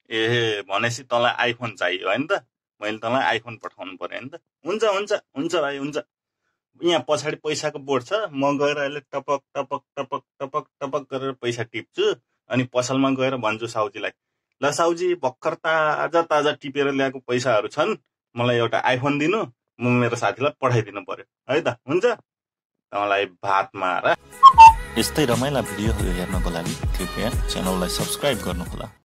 ए भनेपछि तँलाई आइफोन चाहियो हैन त मैले तँलाई आइफोन पठाउनु पर्यो हैन त हुन्छ हुन्छ हुन्छ भाइ हुन्छ यहाँ पछाडि पैसाको बोर्ड छ म गएर अहिले टपक टपक टपक टपक टपक गरेर पैसा टिप्छु अनि पसलमा गएर भन्छु साउजीलाई ल साउजी भर्खर ताजा ताजा टिपेर ल्याएको पैसाहरू छन् मलाई एउटा आइफोन दिनु म मेरो साथीलाई पठाइदिनु पर्यो है त हुन्छ तँलाई भातमा र यस्तै रमाइला भिडियोहरू हेर्नको लागि कृपया च्यानललाई सब्स्क्राइब गर्नुहोला